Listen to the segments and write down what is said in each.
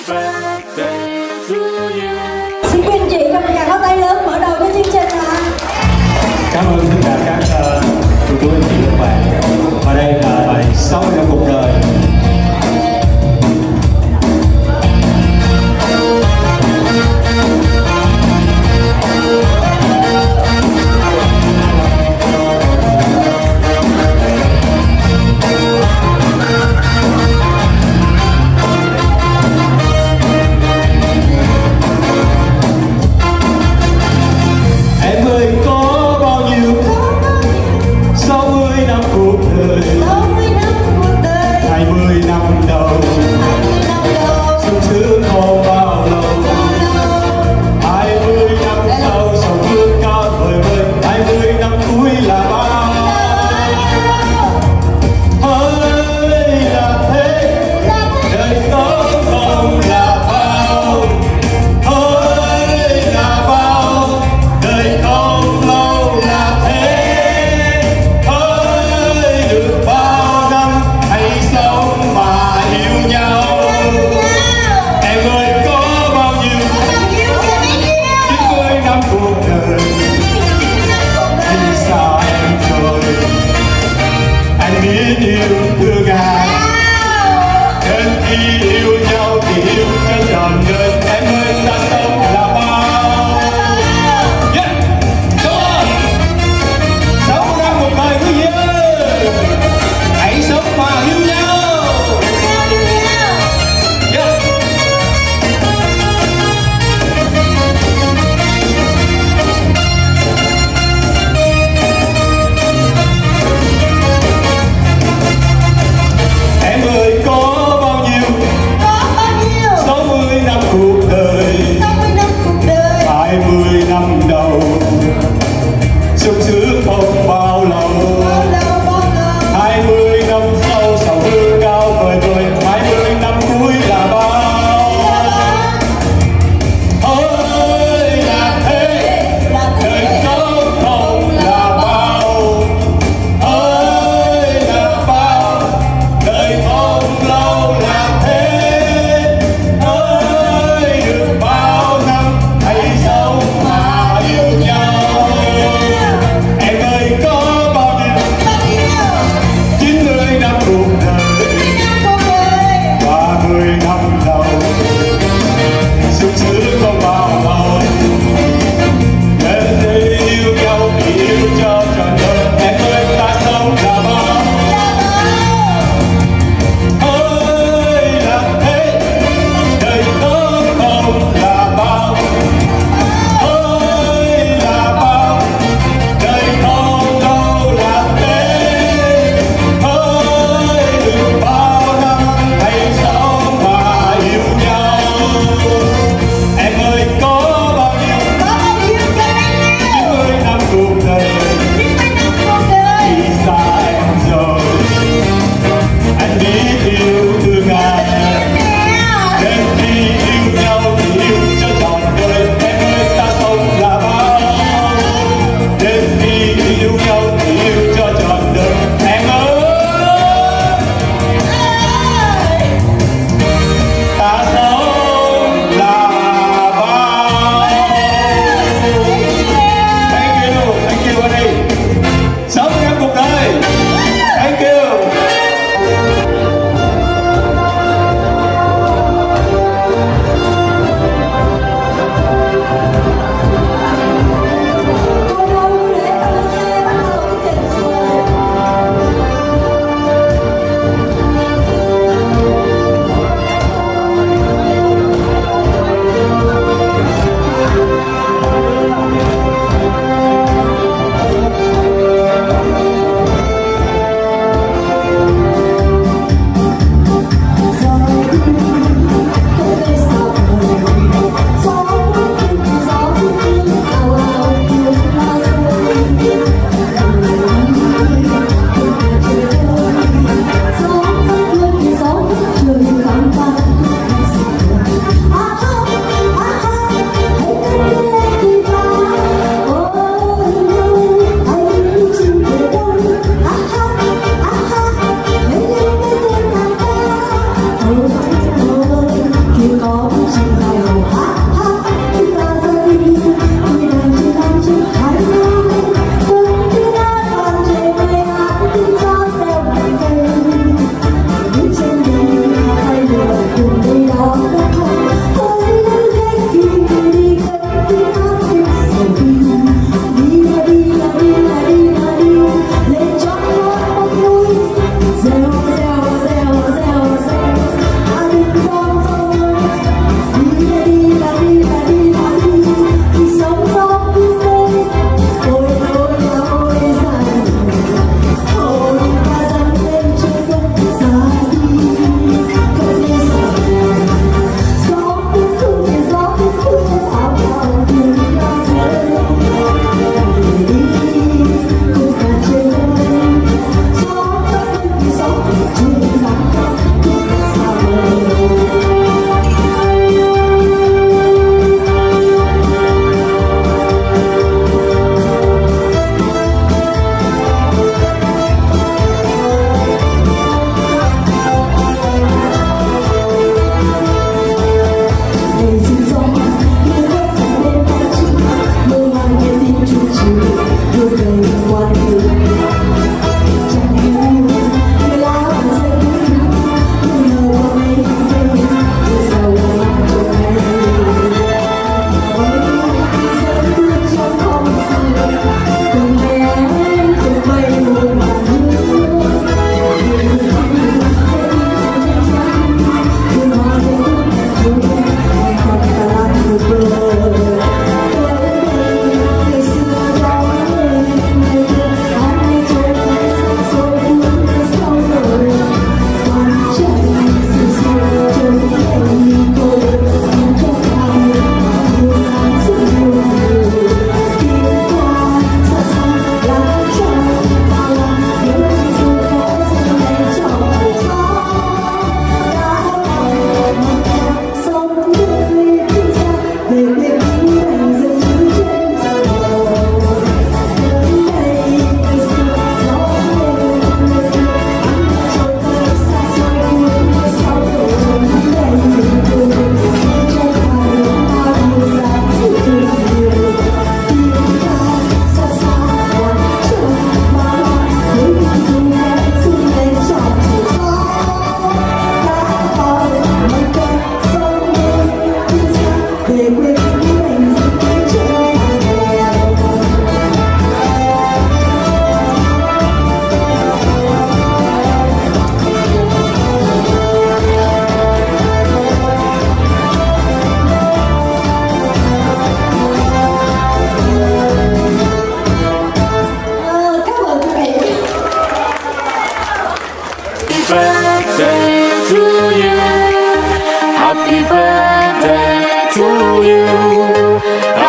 birthday to you. Xin quý anh chị cho một tràng pháo tay lớn mở đầu cho chương trình ạ. Cảm ơn tất cả các cô anh chị các bạn. Và đây là bài 60 năm cuộc đời.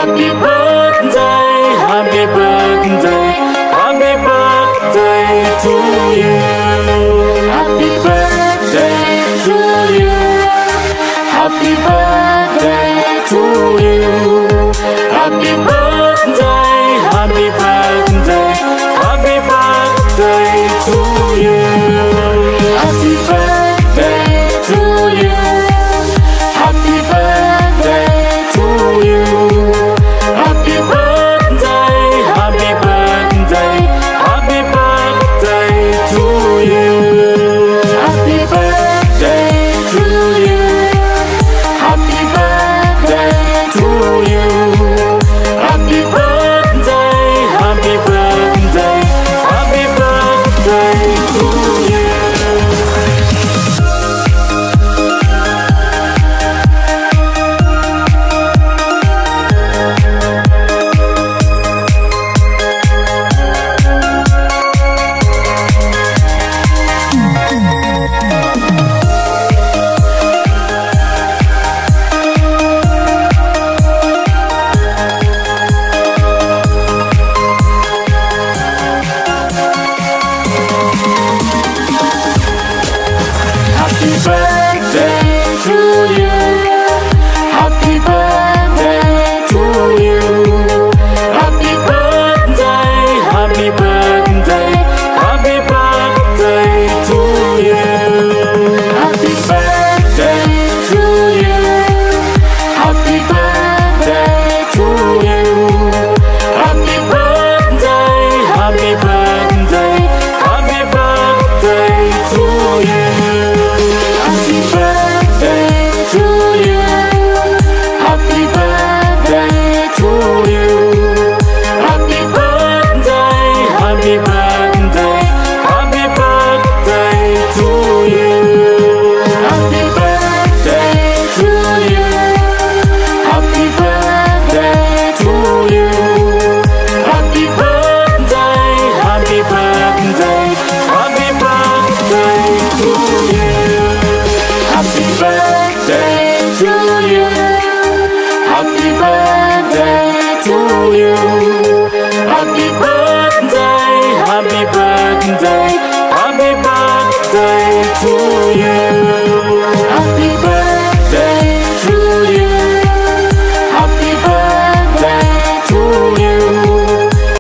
Happy birthday, happy birthday, happy birthday to you. Happy birthday to you. Happy birthday to you. Happy birthday, happy birthday, happy birthday to you. Happy birthday to you. Happy birthday to you. Happy birthday, happy birthday, happy birthday to you. Happy birthday to you. Happy birthday to you. Happy birthday, happy birthday, happy birthday to you. Happy birthday to you. Happy birthday to you. Happy birthday, happy birthday, happy birthday to you. Happy birthday to you. Happy birthday to you. Happy birthday, happy birthday, happy birthday to you. Happy birthday to you. Happy birthday to you. Happy birthday, happy birthday, happy birthday to you. Happy birthday to you. Happy birthday to you. Happy birthday, happy birthday, happy birthday to you. Happy birthday to you. Happy birthday to you. Happy birthday, happy birthday, happy birthday to you.